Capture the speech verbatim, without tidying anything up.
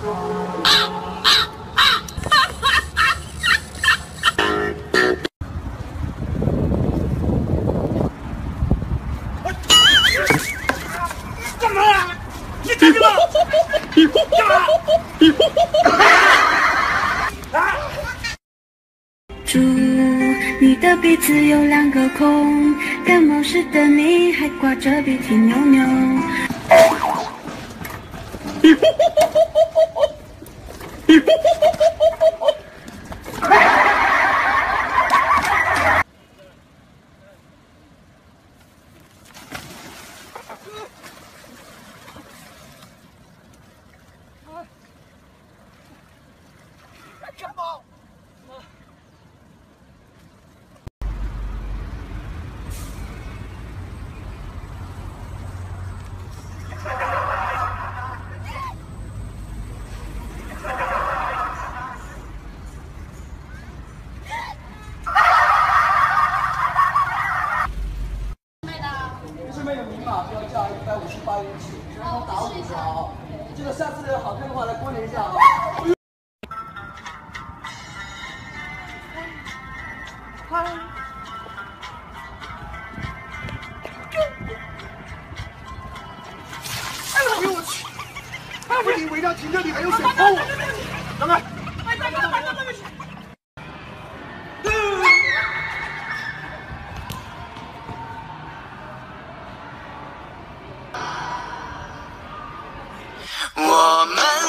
干嘛呀？你干什么？ 祝你的鼻子有两个孔，感冒时的你还挂着鼻涕牛牛。 感冒。 上面有明码标价一百五十八元起，全部打五折哦。这个下次好看的话来关联一下啊。嗨。哎呦我去！还不行，违章停车里还有水泡啊！等等，哎，大哥，大哥，大哥！ 我们。